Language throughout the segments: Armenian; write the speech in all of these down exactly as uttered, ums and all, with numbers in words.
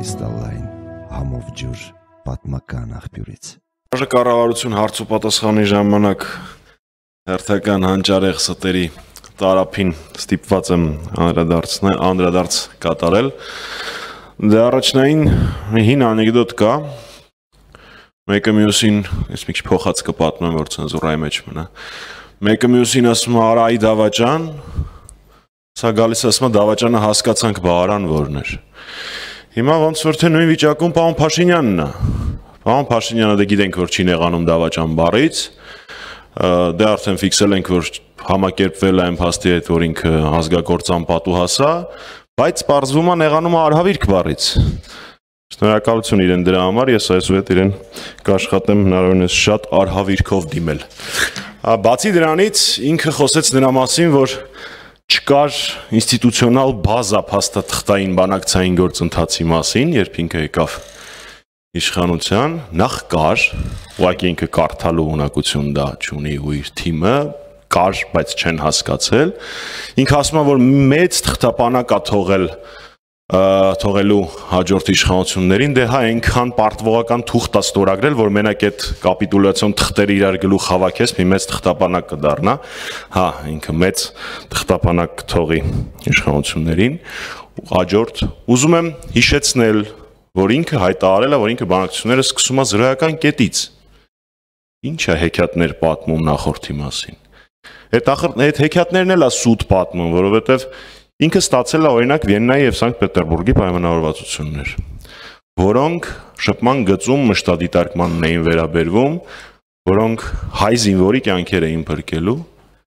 կրիստալային համով ջուր պատմական աղբյուրից։ Այժմ կառավարություն հարց ու պատասխանի ժամանակ հերթական հանճարեղ ստերի տարափին ստիպված եմ անդրադարձ կատարել։ Դե առաջնային հին անեկդոտ կա, մեկը մյուսին, ես մի քիչ փոխած կպատմեմ, որ ցենզուրայի մեջ մնա։ Մեկը մյուսին ասում է՝ «Արա այ դավաճան», սա գալիս ասում է՝ «Դավաճանը հասկացանք բահարան որն էր»։ Հիմա ոնց որ թե նույն վիճակում պարոն Փաշինյանն է։ Պարոն Փաշինյանը դե գիտենք, որ չի նեղանում դավաճան բառից, դե արդեն ֆիքսել ենք, որ համակերպվել է այն փաստի հետ, որ ինքը ազգակործան պատուհաս է, բայց պարզվում է նեղանում է արհավիրք բառից։ Շնորհակալություն իրեն դրա համար, ես այսուհետ իրեն կաշխատեմ հնարավորինս շատ արհավիրքով դիմել։ Բացի դրանից ինքը խոսեց նրա մասին, որ չկար ինստիտուցիոնալ բազա փաստաթղթային բանակցային գործընթացի մասին, երբ ինքը եկավ իշխանության, նախ կար, ուղղակի ինքը կարդալու ունակություն դա չունի ու իր թիմը կար, բայց չեն հասկացել։ Ինքը ասում է, որ մեծ թղթապանակ է թողել թողելու հաջորդ իշխանություններին, դե հա այնքան պարտվողական թուղթ է ստորագրել, որ մենակ այդ կապիտուլյացիոն թղթերը իրար գլուխ հավաքես, մի մեծ թղթապանակ կդառնա, հա, ինքը մեծ թղթապանակ կթողի իշխանություններին, հաջորդ ուզում եմ հիշեցնել, որ ինքը հայտարարել է, որ ինքը բանակցությունները սկսում է զրոյական կետից։ Ինչ է հեքիաթներ պատմում նախորդի մասին։ Այդ հեքիաթներն էլ է սուտ պատմում, որովհետև ինքը ստացել է օրինակ Վիեննայի և Սանկտ Պետերբուրգի պայմանավորվածություններ, որոնք շփման գծում մշտադիտարկմանն էին վերաբերվում, որոնք հայ զինվորի կյանքեր էին փրկելու,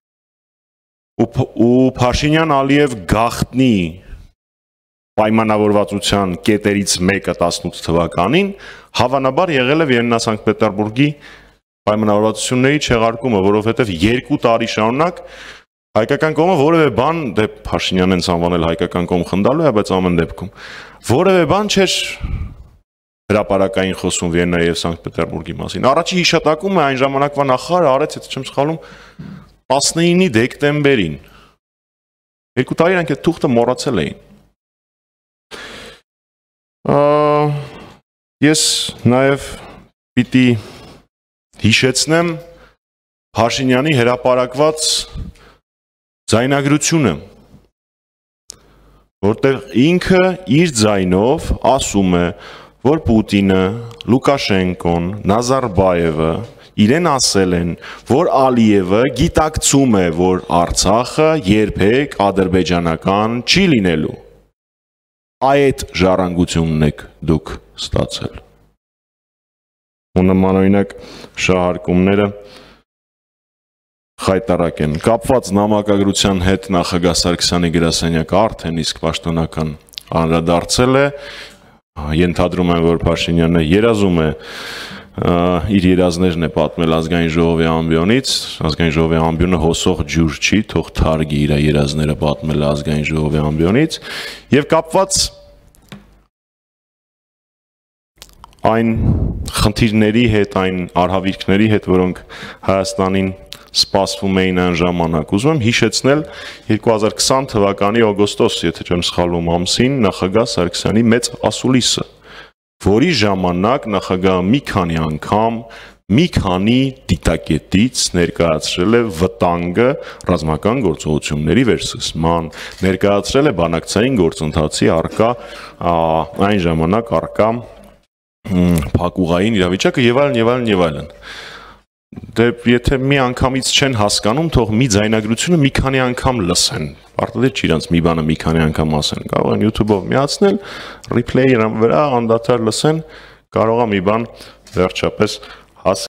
ու Փաշինյան-Ալիև գաղտնի պայմանավորվածության կետերից մեկը տասնութ թվականին հավանաբար եղել է Վիեննա-Սանկտ Պետերբուրգի պայմանավորվածությունների չեղարկումը, որովհետև երկու տարի շարունակ հայկական կողմը որևէ բան, դե Փաշինյանն են անվանել հայկական կողմ խնդալու է, բայց ամեն դեպքում որևէ բան չէր հրապարակային խոսում Վիեննայի և Սանկտ Պետերբուրգի մասին։ Առաջի հիշատակումը այն ժամանակվա նախարարը արեց, եթե չեմ սխալվում, տասնինը դեկտեմբերին։ Երկու տարի իրանք այդ թուղթը մոռացել էին։ Ես նաև պիտի հիշեցնեմ Փաշինյանի հրապարակված ձայնագրությունը, որտեղ ինքը իր ձայնով ասում է, որ Պուտինը, Լուկաշենկոն, Նազարբայևը իրեն ասել են, որ Ալիևը գիտակցում է, որ Արցախը երբեք ադրբեջանական չի լինելու։ Այդ ժառանգությունն եք դուք ստացել։ Ու նմանօրինակ շահարկումները խայտառակ են։ Կապված նամակագրության հետ նախագահ Սարգսյանի գրասենյակը արդեն իսկ պաշտոնական անդրադարձել է, ենթադրում եմ, որ Փաշինյանը երազում է իր երազներն է պատմել ազգային ժողովի ամբիոնից, ազգային ժողովի ամբիոնը հոսող ջուր չի, թող թարգի իր երազները պատմել ազգային ժողովի ամբիոնից, եւ կապված այն խնդիրների հետ, այն արհավիրքների հետ, որոնք Հայաստանին սպասվում էին այն ժամանակ, ուզում եմ հիշեցնել երկու հազար քսան թվականի օգոստոս, եթե չեմ սխալվում ամսին, նախագահ Սարգսյանի մեծ ասուլիսը, որի ժամանակ նախագահը մի քանի անգամ, մի քանի դիտակետից ներկայացրել է վտանգը ռազմական գործողությունների վերսկսման, ներկայացրել է բանակցային գործընթացի առկա, այն ժամանակ առկա փակուղային իրավիճակը եւ այլն եւ այլն եւ այլն։ Դե եթե մի անգամից չեն հասկանում, թող մի ձայնագրությունը մի քանի անգամ լսեն։ Պարտադիր չի իրանց մի բանը մի քանի անգամ ասեն, կարող են YouTube-ով միացնել, replay-ի վրա անդադար լսեն, կարող է մի բան վերջապես հասկանալ։